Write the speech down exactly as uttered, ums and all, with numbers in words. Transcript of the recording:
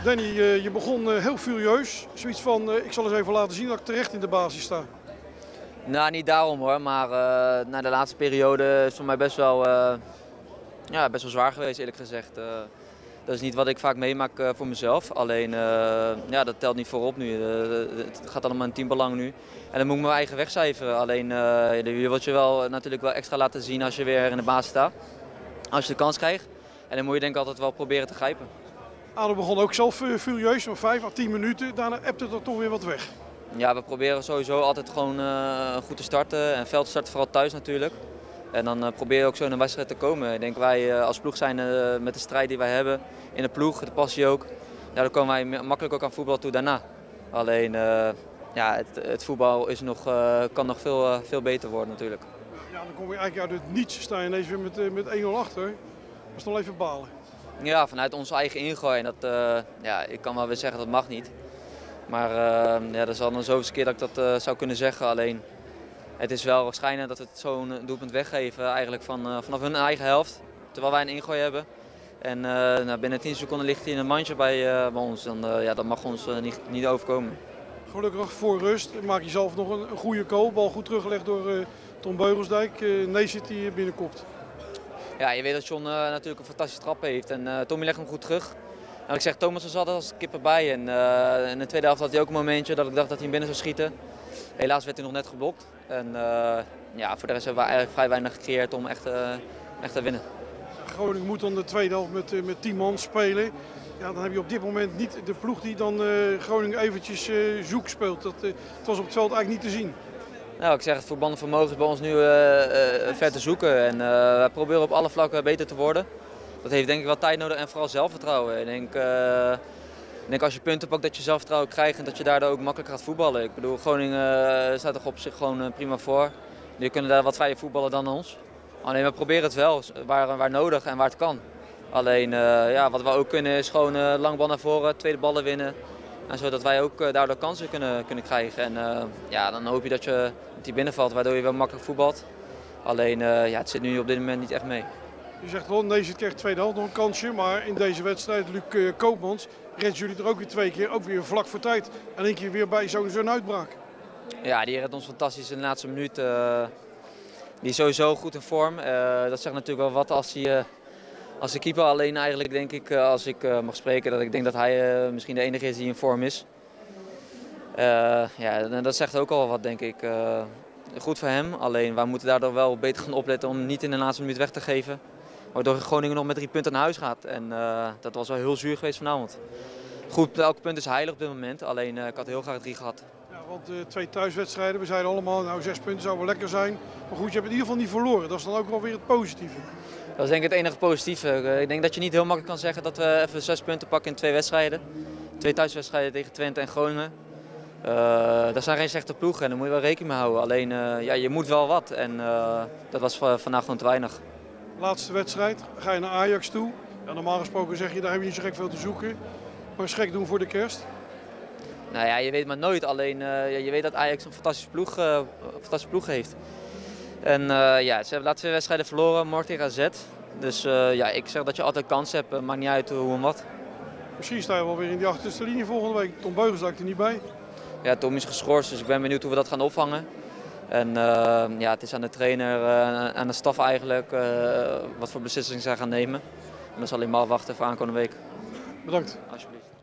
Danny, uh, je begon uh, heel furieus. Zoiets van, uh, ik zal eens even laten zien dat ik terecht in de basis sta. Nou, niet daarom hoor, maar uh, na de laatste periode is het voor mij best wel, uh, ja, best wel zwaar geweest, eerlijk gezegd. Uh, dat is niet wat ik vaak meemaak uh, voor mezelf, alleen uh, ja, dat telt niet voorop nu. Uh, het gaat allemaal in teambelang nu. En dan moet ik mijn eigen weg cijferen. Alleen uh, je wilt je wel, natuurlijk wel extra laten zien als je weer in de basis staat. Als je de kans krijgt. En dan moet je denk ik altijd wel proberen te grijpen. Ado begon ook zelf uh, furieus, maar vijf à tien minuten. Daarna ebte het er toch weer wat weg. Ja, we proberen sowieso altijd gewoon uh, goed te starten. En veld te starten, vooral thuis natuurlijk. En dan uh, probeer je ook zo in een wedstrijd te komen. Ik denk wij uh, als ploeg zijn uh, met de strijd die wij hebben in de ploeg, de passie ook. Ja, dan komen wij makkelijk ook aan voetbal toe daarna. Alleen uh, ja, het, het voetbal is nog, uh, kan nog veel, uh, veel beter worden natuurlijk. Ja, dan kom je eigenlijk uit het niets, sta je ineens weer met, uh, met één nul achter. Dat is nog even balen. Ja, vanuit onze eigen ingooi. En dat, uh, ja, ik kan wel weer zeggen dat mag niet. Maar uh, ja, dat is al een zoveelste keer dat ik dat uh, zou kunnen zeggen. Alleen het is wel waarschijnlijk dat we het zo'n doelpunt weggeven eigenlijk van, uh, vanaf hun eigen helft. Terwijl wij een ingooi hebben. En uh, nou, binnen tien seconden ligt hij in een mandje bij, uh, bij ons. Dan, uh, ja, dat mag ons uh, niet, niet overkomen. Gelukkig voor rust maak je zelf nog een, een goede goal. Bal goed teruggelegd door uh, Tom Beugelsdijk. Uh, Neesit die binnenkopt. Ja, je weet dat John uh, natuurlijk een fantastische trap heeft. En uh, Tommy legt hem goed terug. En ik zeg, Thomas was altijd als kip erbij. En uh, in de tweede helft had hij ook een momentje dat ik dacht dat hij hem binnen zou schieten. Helaas werd hij nog net geblokt. En uh, ja, voor de rest hebben we eigenlijk vrij weinig gecreëerd om echt, uh, echt te winnen. Groningen moet dan de tweede helft met, uh, met tien man spelen. Ja, dan heb je op dit moment niet de ploeg die dan uh, Groningen eventjes uh, zoek speelt. Dat, uh, het was op het veld eigenlijk niet te zien. Nou, ik zeg, het voetballend vermogen is bij ons nu uh, uh, ver te zoeken. En uh, wij proberen op alle vlakken beter te worden. Dat heeft denk ik wel tijd nodig en vooral zelfvertrouwen. Ik denk, uh, ik denk als je punten pakt dat je zelfvertrouwen krijgt en dat je daardoor ook makkelijker gaat voetballen. Ik bedoel, Groningen uh, staat er op zich gewoon uh, prima voor. Die kunnen daar wat vrijer voetballen dan ons. Alleen we proberen het wel, waar, waar nodig en waar het kan. Alleen uh, ja, wat we ook kunnen is gewoon uh, lang bal naar voren, tweede ballen winnen. En zodat wij ook uh, daardoor kansen kunnen, kunnen krijgen. En uh, ja, dan hoop je dat je die binnenvalt, waardoor je wel makkelijk voetbalt. Alleen uh, ja, het zit nu op dit moment niet echt mee. Je zegt wel, Neesit krijgt de tweede helft nog een kansje. Maar in deze wedstrijd, Luc uh, Koopmans, redt jullie er ook weer twee keer. Ook weer vlak voor tijd. En één keer weer bij zo'n zo'n uitbraak. Ja, die redt ons fantastisch in de laatste minuut. Uh, die is sowieso goed in vorm. Uh, dat zegt natuurlijk wel wat als hij... Uh, Als de keeper, alleen eigenlijk denk ik, als ik mag spreken, dat ik denk dat hij misschien de enige is die in vorm is. Uh, ja, dat zegt ook al wat, denk ik. Uh, goed voor hem, alleen wij moeten daardoor wel beter gaan opletten om niet in de laatste minuut weg te geven. Waardoor Groningen nog met drie punten naar huis gaat. En uh, dat was wel heel zuur geweest vanavond. Goed, elke punt is heilig op dit moment, alleen uh, ik had heel graag drie gehad. Ja, want uh, twee thuiswedstrijden, we zeiden allemaal, nou zes punten zou wel lekker zijn. Maar goed, je hebt in ieder geval niet verloren, dat is dan ook wel weer het positieve. Dat is denk ik het enige positieve. Ik denk dat je niet heel makkelijk kan zeggen dat we even zes punten pakken in twee wedstrijden. Twee thuiswedstrijden tegen Twente en Groningen. Uh, dat zijn geen slechte ploegen en daar moet je wel rekening mee houden. Alleen uh, ja, je moet wel wat en uh, dat was vandaag gewoon te weinig. Laatste wedstrijd, ga je naar Ajax toe. Ja, normaal gesproken zeg je, daar heb je niet zo gek veel te zoeken. Maar eens gek doen voor de kerst. Nou ja, je weet maar nooit. Alleen uh, je weet dat Ajax een fantastische ploeg, uh, fantastische ploeg heeft. En uh, ja, ze hebben laatste twee wedstrijden verloren, morgen tegen A Z. Dus uh, ja, ik zeg dat je altijd kans hebt, uh, maakt niet uit hoe en wat. Misschien sta je wel weer in die achterste linie volgende week. Tom Beugelsdijk er niet bij. Ja, Tom is geschorst, dus ik ben benieuwd hoe we dat gaan opvangen. En uh, ja, het is aan de trainer, uh, aan de staf eigenlijk, uh, wat voor beslissingen zij gaan nemen. En dan zal hij maar wachten voor aankomende week. Bedankt. Alsjeblieft.